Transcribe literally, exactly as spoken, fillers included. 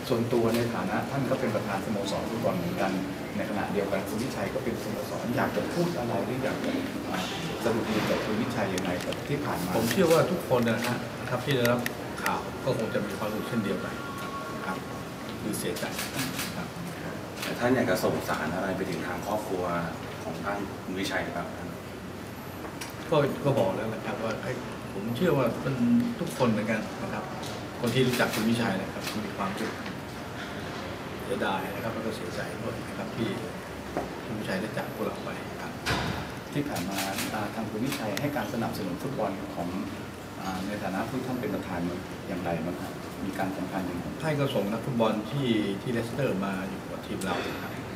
ส่วนตัวในฐานะท่านก็เป็นประธานสโมสรฟุตบอลเหมือนกันในขณะเดียวกันคุณวิชัยก็เป็นสโมสรอยากจะพูดอะไรหรืออยากจะสรุปดีกับคุณวิชัยยังไงกับที่ผ่านมาผมเชื่อว่าทุกคนนะฮะครับที่ได้รับข่าวก็คงจะมีความรู้เช่นเดียวกันครับคือเสียใจครับแต่ท่านอยากจะส่งสารอะไรไปถึงทางครอบครัวของท่านคุณวิชัยหรือเปล่าก็ก็บอกแล้วนะครับว่าผมเชื่อว่าเป็นทุกคนเหมือนกันนะครับคนที่รู้จักคุณวิชัยนะครับมีความสุขเสียดายนะครับแล้วก็เสียใจด้วยนะครับที่คุณวิชัยได้จากพวกเราไปครับที่ผ่านมาทางคุณวิชัยให้การสนับสนุนฟุตบอลของในฐานะที่ท่านเป็นประธานอย่างไรบ้างครับมีการสำคัญอย่างไรท่านก็ส่งนักฟุตบอลที่ที่เลสเตอร์มาอยู่กับทีมเราครับ